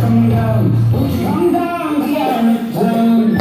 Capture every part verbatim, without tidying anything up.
come down? Won't you come down to Yarmouth Town?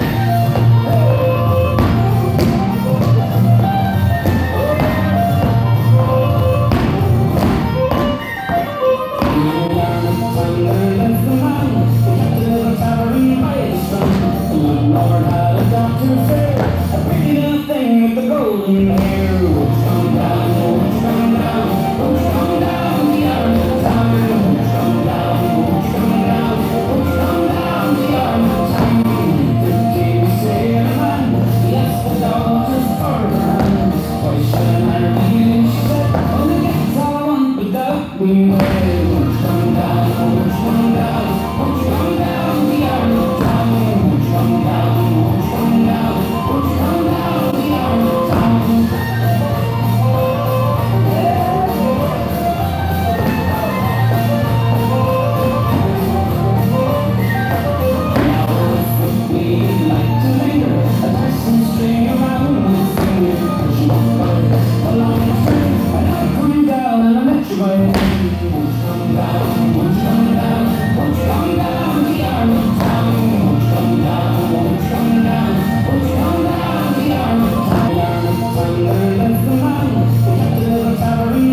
Lord had a doctor fair, a pretty little thing with the golden hair. Won't you come down, won't you come down, won't you come down to Yarmouth Town? Won't you come down, won't you come down, won't you come down to Yarmouth Town? Fifteen we say in a man, yes, the daughter's for her hand. Why should I marry you? She said, only gets all I want without me way. Won't you come down, won't you come down, won't you come down to Yarmouth Town? Won't you come down?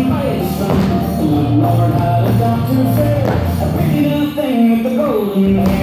Lord had a doctor fair, a pretty little thing with the golden hair.